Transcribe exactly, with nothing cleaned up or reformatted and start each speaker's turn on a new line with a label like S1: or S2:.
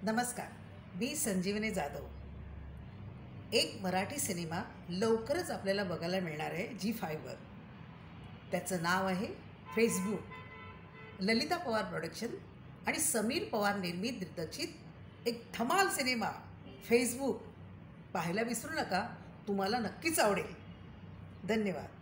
S1: नमस्कार, मी संजीवनी जाधव. एक मराठी सिनेमा लवकरच आपल्याला बघायला मिळणार आहे जी फाईव्हवर. त्याचं नाव आहे फेसबुक. ललिता पवार प्रोडक्शन आणि समीर पवार निर्मित दिग्दर्शित एक धमाल सिनेमा फेसबुक पाहायला विसरू नका. तुम्हाला नक्कीच आवडेल. धन्यवाद.